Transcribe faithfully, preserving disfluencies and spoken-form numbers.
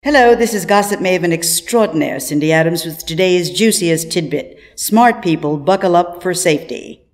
Hello, this is gossip maven extraordinaire Cindy Adams with today's juiciest tidbit. Smart people, buckle up for safety.